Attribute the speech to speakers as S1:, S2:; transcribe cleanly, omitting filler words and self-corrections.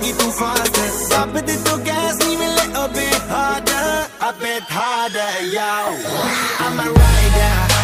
S1: it too faster. Drop it to gas, even a little bit harder, yo. I'm a rider.